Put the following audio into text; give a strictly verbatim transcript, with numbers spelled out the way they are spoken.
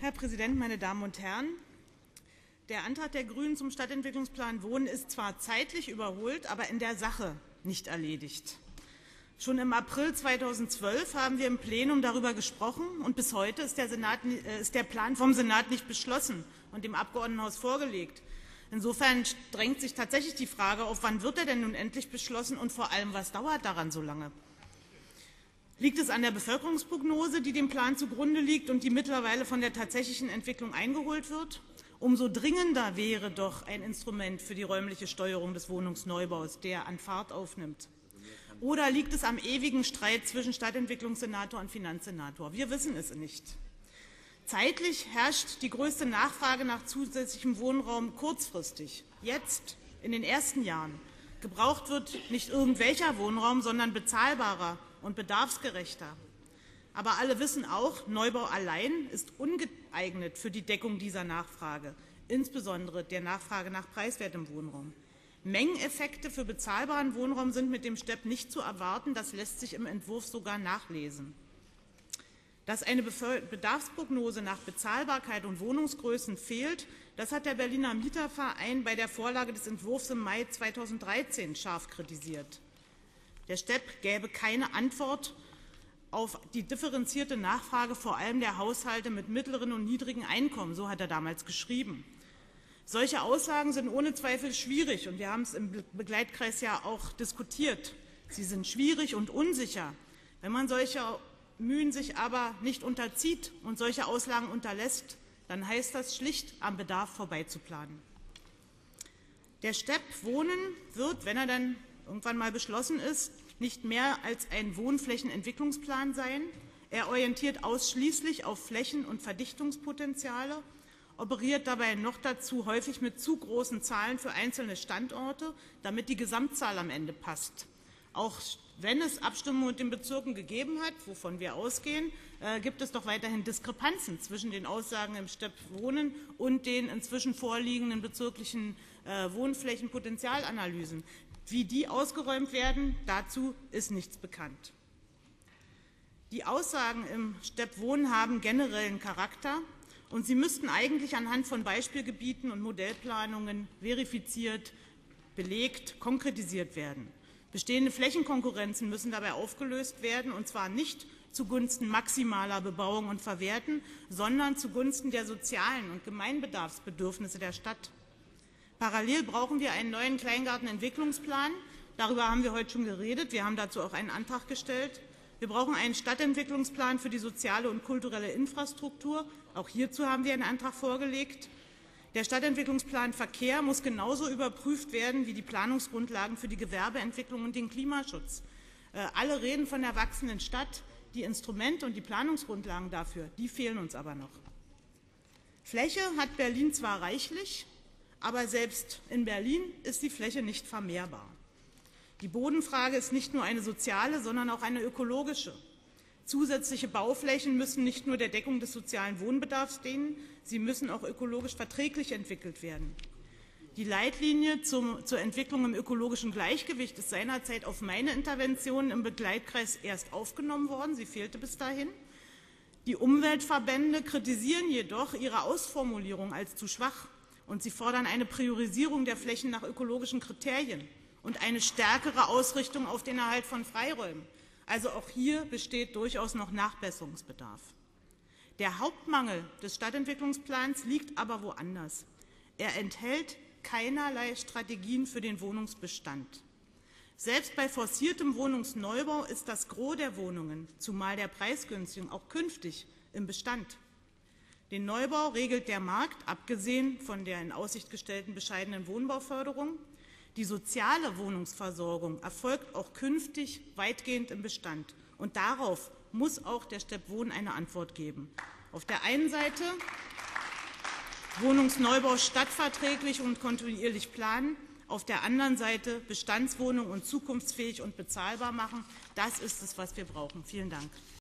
Herr Präsident, meine Damen und Herren! Der Antrag der Grünen zum Stadtentwicklungsplan Wohnen ist zwar zeitlich überholt, aber in der Sache nicht erledigt. Schon im April zweitausendzwölf haben wir im Plenum darüber gesprochen, und bis heute ist der, Senat, ist der Plan vom Senat nicht beschlossen und dem Abgeordnetenhaus vorgelegt. Insofern drängt sich tatsächlich die Frage auf, wann wird er denn nun endlich beschlossen und vor allem, was dauert daran so lange? Liegt es an der Bevölkerungsprognose, die dem Plan zugrunde liegt und die mittlerweile von der tatsächlichen Entwicklung eingeholt wird? Umso dringender wäre doch ein Instrument für die räumliche Steuerung des Wohnungsneubaus, der an Fahrt aufnimmt. Oder liegt es am ewigen Streit zwischen Stadtentwicklungssenator und Finanzsenator? Wir wissen es nicht. Zeitlich herrscht die größte Nachfrage nach zusätzlichem Wohnraum kurzfristig, jetzt in den ersten Jahren. Gebraucht wird nicht irgendwelcher Wohnraum, sondern bezahlbarer und bedarfsgerechter. Aber alle wissen auch, Neubau allein ist ungeeignet für die Deckung dieser Nachfrage, insbesondere der Nachfrage nach preiswertem Wohnraum. Mengeneffekte für bezahlbaren Wohnraum sind mit dem Stepp nicht zu erwarten, das lässt sich im Entwurf sogar nachlesen. Dass eine Bedarfsprognose nach Bezahlbarkeit und Wohnungsgrößen fehlt, das hat der Berliner Mieterverein bei der Vorlage des Entwurfs im Mai zweitausenddreizehn scharf kritisiert. Der Stepp gäbe keine Antwort auf die differenzierte Nachfrage vor allem der Haushalte mit mittleren und niedrigen Einkommen, so hat er damals geschrieben. Solche Aussagen sind ohne Zweifel schwierig, und wir haben es im Begleitkreis ja auch diskutiert. Sie sind schwierig und unsicher. Wenn man solche Mühen sich aber nicht unterzieht und solche Auslagen unterlässt, dann heißt das schlicht, am Bedarf vorbeizuplanen. Der Stepp Wohnen wird, wenn er dann irgendwann mal beschlossen ist, nicht mehr als ein Wohnflächenentwicklungsplan sein. Er orientiert ausschließlich auf Flächen- und Verdichtungspotenziale, operiert dabei noch dazu häufig mit zu großen Zahlen für einzelne Standorte, damit die Gesamtzahl am Ende passt. Auch wenn es Abstimmungen mit den Bezirken gegeben hat, wovon wir ausgehen, äh, gibt es doch weiterhin Diskrepanzen zwischen den Aussagen im Stepp Wohnen und den inzwischen vorliegenden bezirklichen äh, Wohnflächenpotenzialanalysen. Wie die ausgeräumt werden, dazu ist nichts bekannt. Die Aussagen im Stepp Wohnen haben generellen Charakter, und sie müssten eigentlich anhand von Beispielgebieten und Modellplanungen verifiziert, belegt, konkretisiert werden. Bestehende Flächenkonkurrenzen müssen dabei aufgelöst werden, und zwar nicht zugunsten maximaler Bebauung und Verwerten, sondern zugunsten der sozialen und Gemeinbedarfsbedürfnisse der Stadt. Parallel brauchen wir einen neuen Kleingartenentwicklungsplan. Darüber haben wir heute schon geredet. Wir haben dazu auch einen Antrag gestellt. Wir brauchen einen Stadtentwicklungsplan für die soziale und kulturelle Infrastruktur. Auch hierzu haben wir einen Antrag vorgelegt. Der Stadtentwicklungsplan Verkehr muss genauso überprüft werden wie die Planungsgrundlagen für die Gewerbeentwicklung und den Klimaschutz. Äh, alle reden von der wachsenden Stadt. Die Instrumente und die Planungsgrundlagen dafür, die fehlen uns aber noch. Fläche hat Berlin zwar reichlich, aber selbst in Berlin ist die Fläche nicht vermehrbar. Die Bodenfrage ist nicht nur eine soziale, sondern auch eine ökologische. Zusätzliche Bauflächen müssen nicht nur der Deckung des sozialen Wohnbedarfs dienen, sie müssen auch ökologisch verträglich entwickelt werden. Die Leitlinie zum, zur Entwicklung im ökologischen Gleichgewicht ist seinerzeit auf meine Intervention im Begleitkreis erst aufgenommen worden, sie fehlte bis dahin. Die Umweltverbände kritisieren jedoch ihre Ausformulierung als zu schwach, und sie fordern eine Priorisierung der Flächen nach ökologischen Kriterien und eine stärkere Ausrichtung auf den Erhalt von Freiräumen. Also auch hier besteht durchaus noch Nachbesserungsbedarf. Der Hauptmangel des Stadtentwicklungsplans liegt aber woanders. Er enthält keinerlei Strategien für den Wohnungsbestand. Selbst bei forciertem Wohnungsneubau ist das Gros der Wohnungen, zumal der preisgünstigen, auch künftig im Bestand. Den Neubau regelt der Markt, abgesehen von der in Aussicht gestellten bescheidenen Wohnbauförderung. Die soziale Wohnungsversorgung erfolgt auch künftig weitgehend im Bestand. Und darauf muss auch der Stepp Wohnen eine Antwort geben. Auf der einen Seite Wohnungsneubau stadtverträglich und kontinuierlich planen, auf der anderen Seite Bestandswohnungen und zukunftsfähig und bezahlbar machen. Das ist es, was wir brauchen. Vielen Dank.